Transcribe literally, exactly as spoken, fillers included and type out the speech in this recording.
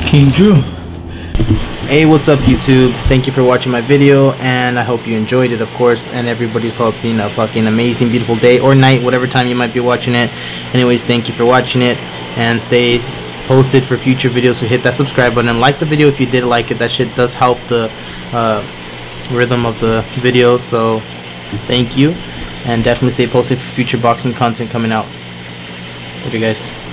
King Drew. Hey, what's up YouTube? Thank you for watching my video, and I hope you enjoyed it, of course, and everybody's hoping a fucking amazing beautiful day or night, whatever time you might be watching it. Anyways, thank you for watching it, and stay posted for future videos. So hit that subscribe button and like the video if you did like it. That shit does help the uh, rhythm of the video, so thank you, and definitely stay posted for future boxing content coming out. Later guys.